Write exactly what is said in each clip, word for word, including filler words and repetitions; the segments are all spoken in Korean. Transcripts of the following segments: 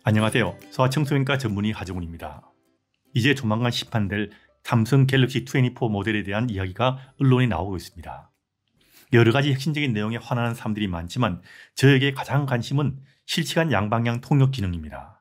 안녕하세요. 소아청소년과 전문의 하정훈입니다. 이제 조만간 시판될 삼성 갤럭시 이십사 모델에 대한 이야기가 언론에 나오고 있습니다. 여러 가지 핵심적인 내용에 환호하는 사람들이 많지만 저에게 가장 관심은 실시간 양방향 통역 기능입니다.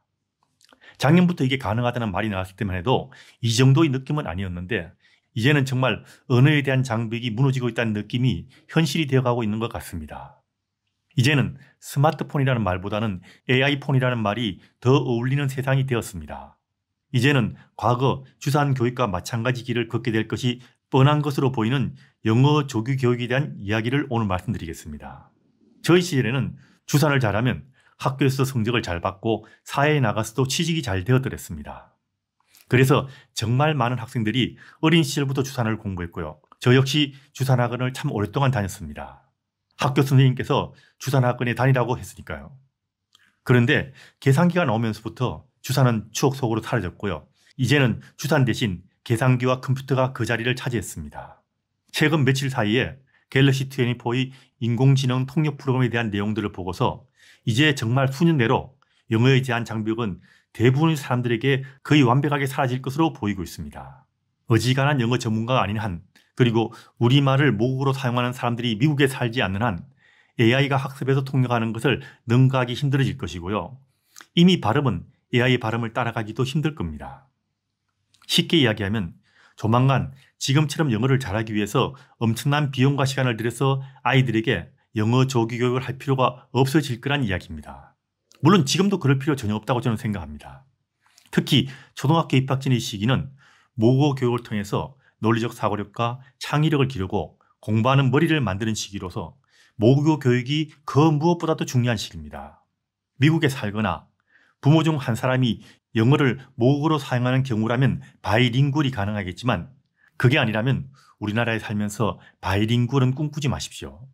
작년부터 이게 가능하다는 말이 나왔을 때만 해도 이 정도의 느낌은 아니었는데 이제는 정말 언어에 대한 장벽이 무너지고 있다는 느낌이 현실이 되어가고 있는 것 같습니다. 이제는 스마트폰이라는 말보다는 에이아이폰이라는 말이 더 어울리는 세상이 되었습니다. 이제는 과거 주산 교육과 마찬가지 길을 걷게 될 것이 뻔한 것으로 보이는 영어 조기 교육에 대한 이야기를 오늘 말씀드리겠습니다. 저희 시절에는 주산을 잘하면 학교에서 성적을 잘 받고 사회에 나가서도 취직이 잘 되었더랬습니다. 그래서 정말 많은 학생들이 어린 시절부터 주산을 공부했고요. 저 역시 주산학원을 참 오랫동안 다녔습니다. 학교 선생님께서 주산학원에 다니라고 했으니까요. 그런데 계산기가 나오면서부터 주산은 추억 속으로 사라졌고요. 이제는 주산 대신 계산기와 컴퓨터가 그 자리를 차지했습니다. 최근 며칠 사이에 갤럭시 이십사의 인공지능 통역 프로그램에 대한 내용들을 보고서 이제 정말 수년 내로 영어에 대한 장벽은 대부분의 사람들에게 거의 완벽하게 사라질 것으로 보이고 있습니다. 어지간한 영어 전문가가 아닌 한, 그리고 우리말을 모국어로 사용하는 사람들이 미국에 살지 않는 한 에이아이가 학습해서 통역하는 것을 능가하기 힘들어질 것이고요. 이미 발음은 에이아이 발음을 따라가기도 힘들 겁니다. 쉽게 이야기하면 조만간 지금처럼 영어를 잘하기 위해서 엄청난 비용과 시간을 들여서 아이들에게 영어 조기 교육을 할 필요가 없어질 거란 이야기입니다. 물론 지금도 그럴 필요 전혀 없다고 저는 생각합니다. 특히 초등학교 입학 전의 시기는 모국어 교육을 통해서 논리적 사고력과 창의력을 기르고 공부하는 머리를 만드는 시기로서 모국어 교육이 그 무엇보다도 중요한 시기입니다. 미국에 살거나 부모 중 한 사람이 영어를 모국어로 사용하는 경우라면 바이링구얼이 가능하겠지만 그게 아니라면 우리나라에 살면서 바이링구얼은 꿈꾸지 마십시오.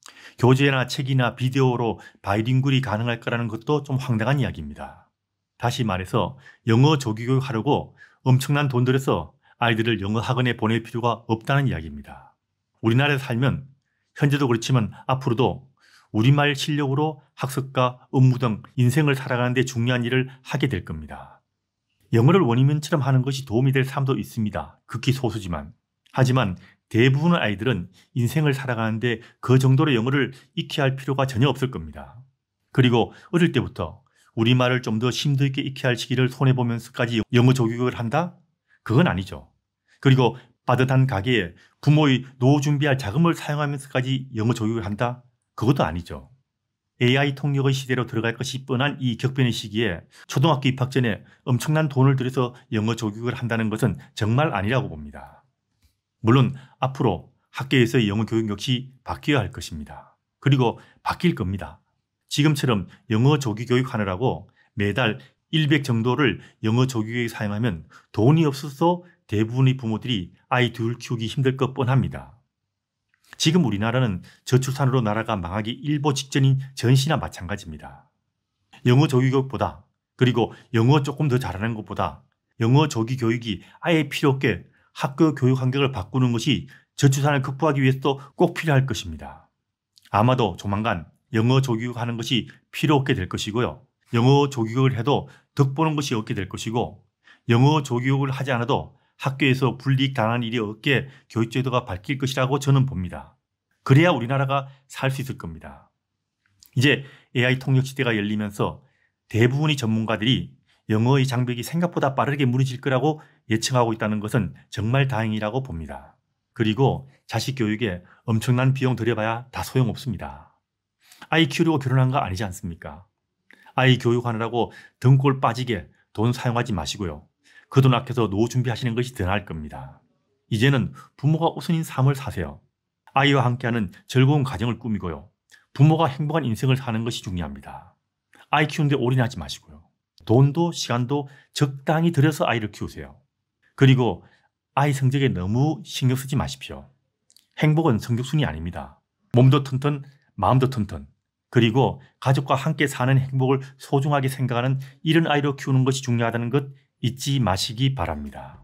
교재나 책이나 비디오로 바이링구얼이 가능할 거라는 것도 좀 황당한 이야기입니다. 다시 말해서 영어 조기 교육하려고 엄청난 돈 들여서 아이들을 영어 학원에 보낼 필요가 없다는 이야기입니다. 우리나라에 살면 현재도 그렇지만 앞으로도 우리말 실력으로 학습과 업무 등 인생을 살아가는 데 중요한 일을 하게 될 겁니다. 영어를 원어민처럼 하는 것이 도움이 될 사람도 있습니다. 극히 소수지만. 하지만 대부분의 아이들은 인생을 살아가는데 그 정도로 영어를 익혀야 할 필요가 전혀 없을 겁니다. 그리고 어릴 때부터 우리말을 좀 더 심도 있게 익혀야 할 시기를 손해보면서까지 영어 조교육을 한다? 그건 아니죠. 그리고 빠듯한 가게에 부모의 노후 준비할 자금을 사용하면서까지 영어 조교육을 한다? 그것도 아니죠. 에이아이 통역의 시대로 들어갈 것이 뻔한 이 격변의 시기에 초등학교 입학 전에 엄청난 돈을 들여서 영어 조교육을 한다는 것은 정말 아니라고 봅니다. 물론 앞으로 학교에서의 영어 교육 역시 바뀌어야 할 것입니다. 그리고 바뀔 겁니다. 지금처럼 영어 조기 교육하느라고 매달 백 정도를 영어 조기 교육에 사용하면 돈이 없어서 대부분의 부모들이 아이 둘 키우기 힘들 것 뻔합니다. 지금 우리나라는 저출산으로 나라가 망하기 일보 직전인 전시나 마찬가지입니다. 영어 조기 교육보다, 그리고 영어 조금 더 잘하는 것보다 영어 조기 교육이 아예 필요 없게 학교 교육 환경을 바꾸는 것이 저출산을 극복하기 위해서도 꼭 필요할 것입니다. 아마도 조만간 영어 조기 교육하는 것이 필요 없게 될 것이고요. 영어 조기 교육을 해도 덕보는 것이 없게 될 것이고 영어 조기 교육을 하지 않아도 학교에서 불이익 당하는 일이 없게 교육제도가 바뀔 것이라고 저는 봅니다. 그래야 우리나라가 살 수 있을 겁니다. 이제 에이아이 통역 시대가 열리면서 대부분의 전문가들이 영어의 장벽이 생각보다 빠르게 무너질 거라고 예측하고 있다는 것은 정말 다행이라고 봅니다. 그리고 자식 교육에 엄청난 비용 들여봐야 다 소용없습니다. 아이 키우려고 결혼한 거 아니지 않습니까? 아이 교육하느라고 등골 빠지게 돈 사용하지 마시고요. 그 돈 아껴서 노후 준비하시는 것이 더 나을 겁니다. 이제는 부모가 우선인 삶을 사세요. 아이와 함께하는 즐거운 가정을 꾸미고요. 부모가 행복한 인생을 사는 것이 중요합니다. 아이 키우는데 올인하지 마시고요. 돈도 시간도 적당히 들여서 아이를 키우세요. 그리고 아이 성적에 너무 신경 쓰지 마십시오. 행복은 성적순이 아닙니다. 몸도 튼튼, 마음도 튼튼. 그리고 가족과 함께 사는 행복을 소중하게 생각하는 이런 아이로 키우는 것이 중요하다는 것 잊지 마시기 바랍니다.